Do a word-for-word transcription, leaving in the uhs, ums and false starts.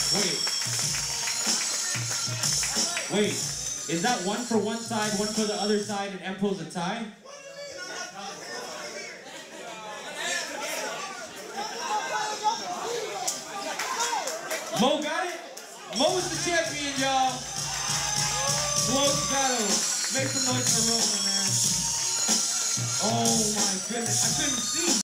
Wait. Wait. Is that one for one side, one for the other side, and Empo's a tie? Mo got it? Mo's the champion, y'all. Close battle. Make some noise for Roman, man. Oh my goodness. I couldn't see.